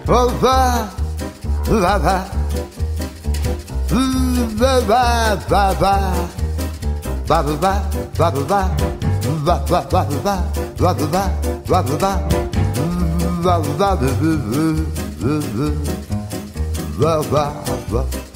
Oh, va, va, va. Va, va, va, va. Va, va, va, va, va. Va, va, va, va. Va, va, va, va, va. Va, va, va, va, va, va, va.